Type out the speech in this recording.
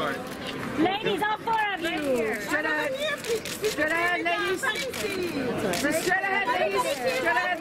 sorry. Ladies, all four of you. Straight ahead, ladies. Straight ahead, ladies. Straight ahead, ladies. Straight ahead.